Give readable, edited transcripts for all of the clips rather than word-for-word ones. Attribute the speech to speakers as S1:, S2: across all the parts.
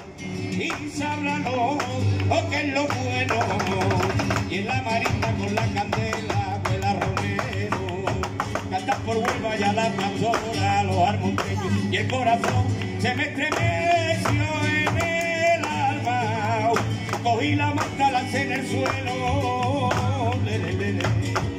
S1: y sábralo, o que es lo bueno, y en la marisma con la candela vuela Romero, cantas por Huelva y a la pastora, los armonteños, y el corazón se me estremeció en el alma, cogí la manta, lancé en el suelo, le, le, le, le.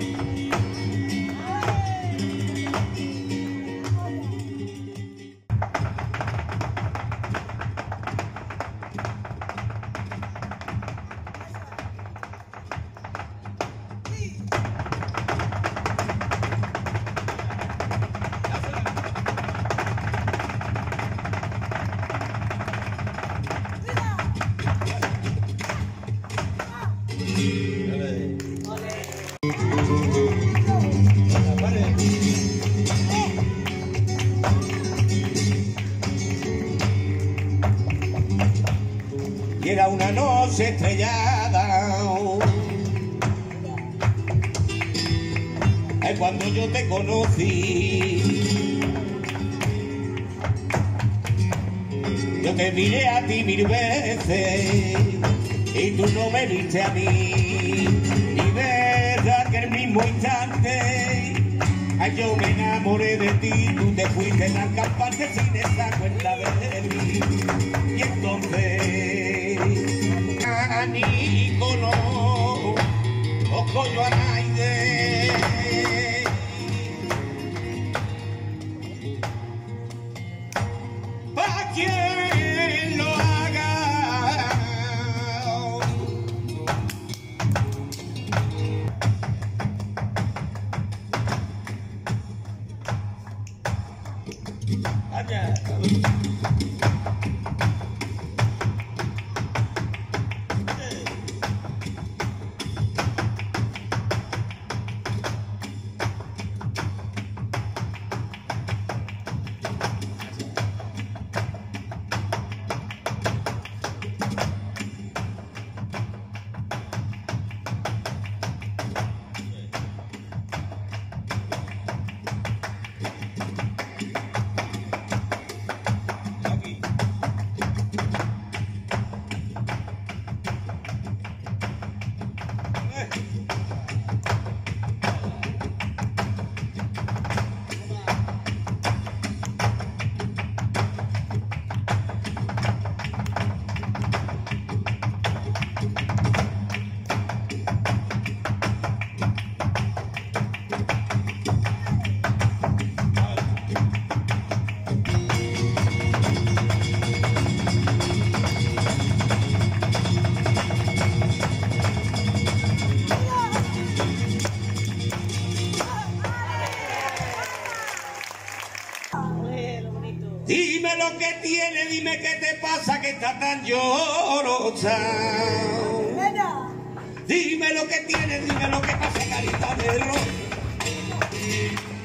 S1: Y era una noche estrellada, es cuando yo te conocí. Yo te miré a ti 1000 veces y tú no me viste a mí. Y verdad que el mismo instante ay, yo me enamoré de ti, tú te fuiste tan campante sin esa cuenta de mí. Y entonces a Nicono, ojo yo a Naide, pa' quien lo haga. Allá. Dime lo que tiene, dime qué te pasa que está tan llorosa. Dime lo que tiene, dime lo que pasa, carita de rosa.